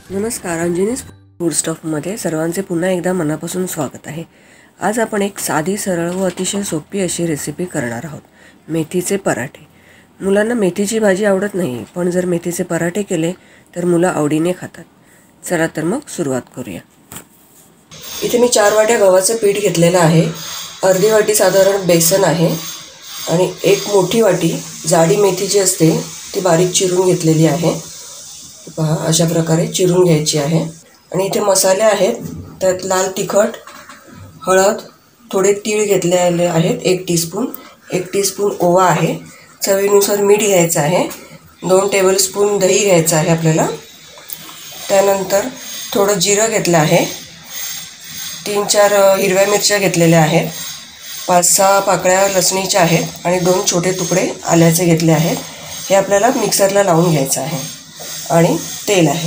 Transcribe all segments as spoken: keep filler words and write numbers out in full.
नमस्कार, अंजनीज फूड स्टॉफमध्ये सर्वांचे पुन्हा एकदा मनापासून स्वागत आहे। आज आपण एक साधी, सरळ व अतिशय सोपी अशी रेसिपी करणार आहोत, मेथीचे पराठे। मुलांना मेथीची भाजी आवडत नाही, पण जर मेथीचे पराठे केले तर मुलं आवडीने खातात। चला तर मग सुरुवात करूया। इथे मी चार वाट्या गव्हाचं पीठ घेतलेलं आहे, अर्धी वाटी साधारण बेसन आहे आणि एक मोठी वाटी जाडी मेथी जी असते ती बारीक चिरून घेतलेली आहे। पहा, अशा प्रकारे चिरून घ्यायची आहे। आणि इथे मसाले आहेत, त्यात लाल तिखट, हळद, थोडे तीळ घेतलेले आहेत एक टीस्पून, एक टीस्पून ओवा आहे, चवीनुसार मीठ घ्यायचं आहे, दोन टेबलस्पून दही घ्यायचं आहे आपल्याला। त्यानंतर थोडं जिरं घेतलं आहे, तीन चार हिरव्या मिरच्या घेतलेल्या आहेत, पाच सहा पाकळ्या लसणीच्या आहेत आणि दोन छोटे तुकडे आल्याचे घेतले आहेत। हे आपल्याला मिक्सरला लावून घ्यायचं आहे। आणि तेल आहे।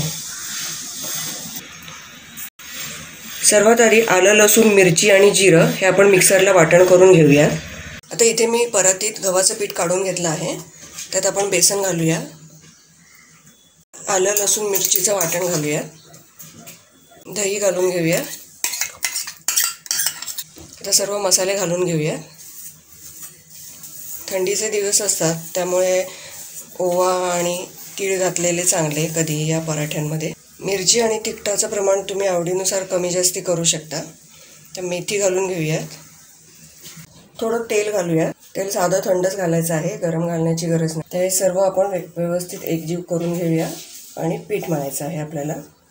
सर्वात आधी आलं, लसूण, मिरची आणि जिरं हे आपण मिक्सरला वाटण करून घेऊया। आता इथे मी परातीत गव्हाचं पीठ काढून घेतलं आहे, त्यात आपण बेसन घालूया, आलं, लसूण, मिरचीचं वाटण घालूया, दही घालून घेऊया। आता सर्व मसाले घालून घेऊया। थंडीचे दिवस असतात त्यामुळे ओवा आणि तीळ घातलेले चांगले कधी या पराठ्यांमध्ये। मिरची आणि तिखटाचं प्रमाण तुम्ही आवडीनुसार कमी जास्ती करू शकता। तर मेथी घालून घेऊयात, थोडं तेल घालूया। तेल साधं थंडच घालायचं आहे, गरम घालण्याची गरज नाही। ते सर्व आपण व्यवस्थित एकजीव करून घेऊया आणि पीठ मळायचं आहे आपल्याला।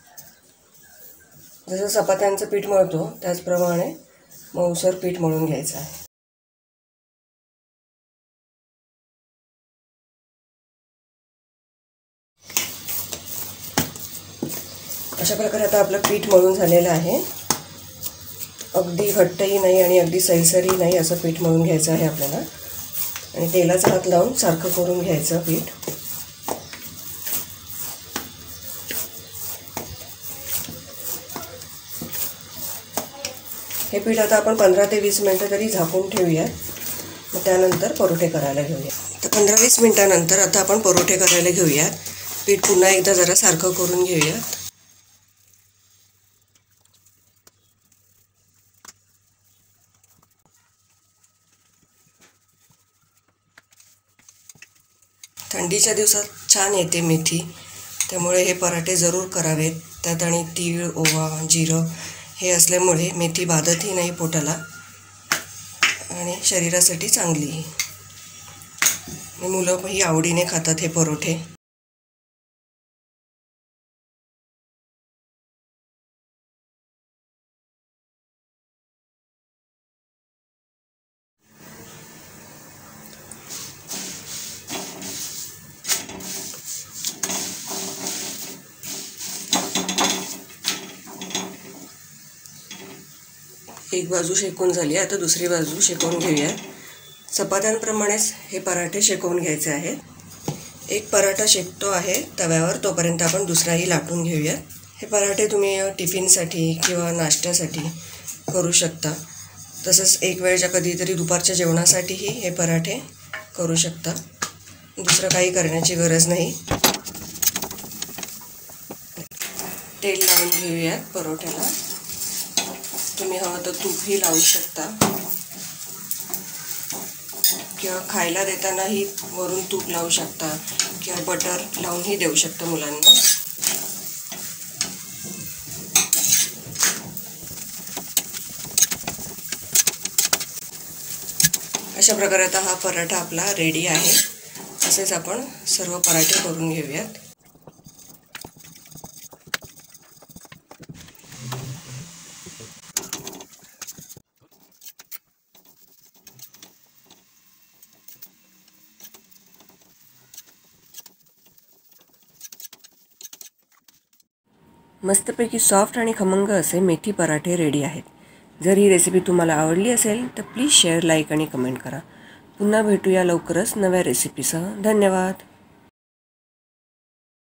जसं चपात्यांचं पीठ मळतो त्याचप्रमाणे मऊसर पीठ मळून घ्यायचं आहे। अशा प्रकारे आता आपलं पीठ मळून झालेलं आहे। अगदी घट्टही नाही आणि अगदी सैलसरही नाही असं पीठ मळून घ्यायचं आहे आपल्याला। आणि तेलाचा हात लावून सारखं करून घ्यायचं पीठ। हे पीठ आता आपण पंधरा ते वीस मिनटं तरी झाकून ठेवूया, मग त्यानंतर परोठे करायला घेऊया। तर पंधरा वीस मिनटानंतर आता आपण परोठे करायला घेऊया। पीठ पुन्हा एकदा जरा सारखं करून घेऊया। थंडीच्या दिवसात छान येते मेथी, त्यामुळे हे पराठे जरूर करावेत। त्यात आणि तीळ, ओवा, जिरं हे असल्यामुळे मेथी बाधतही नाही पोटाला आणि शरीरासाठी चांगलीही। मुलं ही आवडीने खातात हे परोठे। एक बाजू शेकून झाली, आता दुसरी बाजू शेकून घेऊया। चपात्यांप्रमाणेच हे पराठे शेकवून घ्यायचे आहेत। एक पराठा शेकतो आहे तव्यावर, तोपर्यंत आपण दुसराही लाटून घेऊया। हे पराठे तुम्ही टिफिनसाठी किंवा नाश्त्यासाठी करू शकता। तसंच एक वेळच्या कधीतरी दुपारच्या जेवणासाठीही हे पराठे करू शकता। दुसरं काही करण्याची गरज नाही। तेल लावून घेऊयात परोठ्याला। तुम्ही हवं तर तूपही लावू शकता किंवा खायला देतानाही वरून तूप लावू शकता किंवा बटर लावूनही देऊ शकता मुलांना। अशा प्रकारे आता हा पराठा आपला रेडी आहे। असेच आपण सर्व पराठे करून घेऊयात। मस्तपैकी सॉफ्ट आणि खमंग असे मेथी पराठे रेडी आहेत। जर ही रेसिपी तुम्हाला आवडली असेल तर प्लीज शेअर, लाईक आणि कमेंट करा। पुन्हा भेटूया लवकरच नव्या रेसिपीसह। धन्यवाद।